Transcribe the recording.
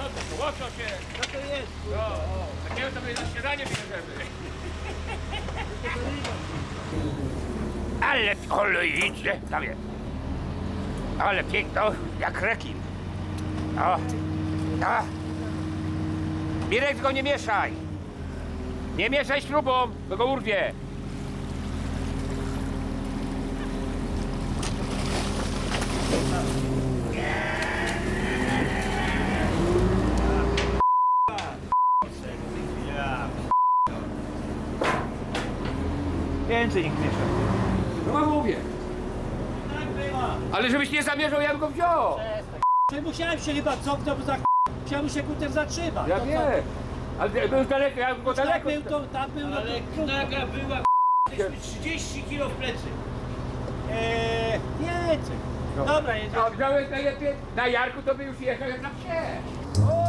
to łocio się. Co to jest? No, takiego to my na śniadanie bierzemy. Ale idzie, prawie. Ale piękno, jak rekin. O, no. Mirek, tylko nie mieszaj. Nie mieszaj śrubą, bo go urwie. Więcej niech miesza. No mówię. Tak była. Ale żebyś nie zamierzał, ja bym go wziął. Przestań. Musiałem się chyba cofnąć, bo za musiałem się kutem zatrzymać. Ja To wiem. Ale był daleko, ja go co? Tak daleko. był, to tam był. Ale no to, knaga była, jesteśmy 30 kg w plecy. Więcej. Dobra, jedziemy. A wziąłeś najlepiej? Na Jarku to by już jechał jak na psie. O,